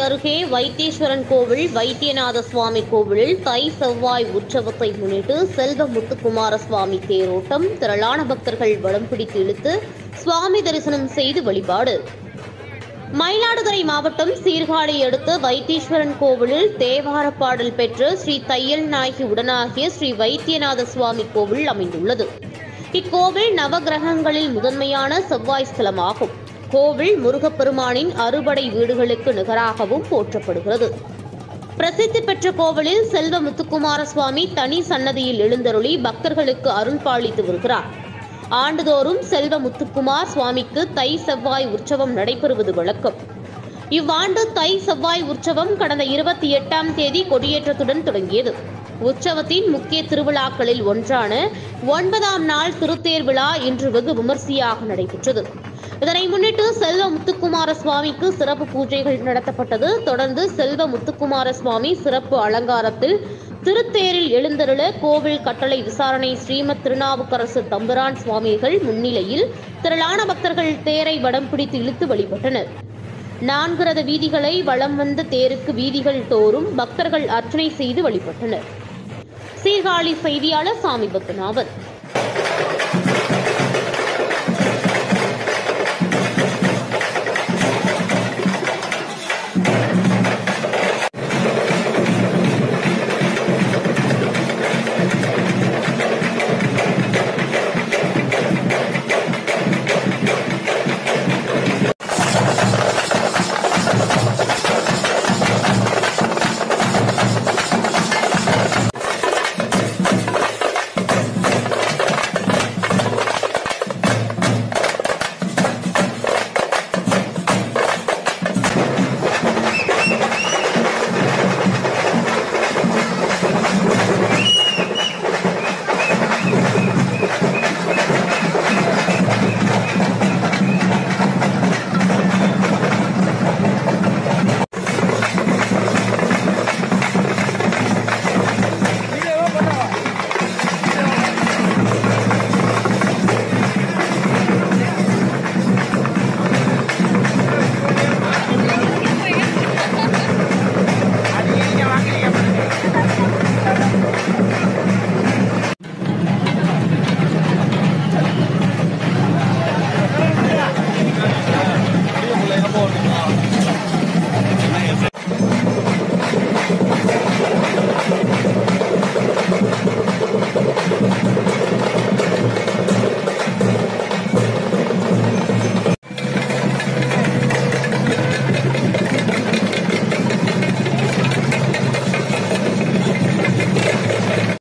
அருகே வைத்தீஸ்வரன் கோவில் வைத்தியநாத சுவாமி கோவிலில் தை செவ்வாய் உற்சவத்தை முன்னிட்டு செல்வ முத்துக்குமார சுவாமி தேரோட்டம். திரளான பக்தர்கள் வடம் பிடித்து இழுத்து சுவாமி தரிசனம் செய்து வழிபாடு. மயிலாடுதுறை மாவட்டம் சீர்காழி அடுத்த வைத்தீஸ்வரன் கோவிலில் தேவார பாடல் பெற்ற ஸ்ரீ தையல் நாயகி உடனாகிய ஸ்ரீ வைத்தியநாத சுவாமி கோவில் அமைந்துள்ளது. இக்கோவில் நவகிரகங்களில் முதன்மையான செவ்வாய் ஸ்தலமாகும். கோவில் முருகப்பெருமானின் அறுபடை வீடுகளுக்கு நிகராகவும் போற்றப்படுகிறது. பிரசித்தி பெற்ற கோவிலில் செல்வ முத்துக்குமார சுவாமி தனி சன்னதியில் எழுந்தருளி பக்தர்களுக்கு அருள் பாலித்து வருகிறார். ஆண்டுதோறும் செல்வ முத்துக்குமார் சுவாமிக்கு தை செவ்வாய் உற்சவம் நடைபெறுவது வழக்கம். இவ்வாண்டு தை செவ்வாய் உற்சவம் கடந்த 28ஆம் தேதி கொடியேற்றத்துடன் தொடங்கியது. உற்சவத்தின் முக்கிய திருவிழாக்களில் ஒன்றான 9ஆம் நாள் திருத்தேர் விழா இன்று வெகு விமர்சையாக நடைபெற்றது. இதனை முன்னிட்டு செல்வ முத்துக்குமார சுவாமிக்கு சிறப்பு பூஜைகள் நடத்தப்பட்டது. தொடர்ந்து செல்வ முத்துக்குமார சுவாமி சிறப்பு அலங்காரத்தில் திருத்தேரில் எழுந்தருள கோவில் கட்டளை விசாரணை ஸ்ரீமத் திருநாவுக்கரசு தம்பிரான் சுவாமிகள் முன்னிலையில் திரளான பக்தர்கள் தேரை வடம் பிடித்து இழுத்து வழிபட்டனர். 4 ரத வீதிகளை வலம் வந்த தேருக்கு வீதிகள் தோறும் பக்தர்கள் அர்ச்சனை செய்து வழிபட்டனர். சீர்காழி செய்தியாளர் சாமி பத்மநாபன்.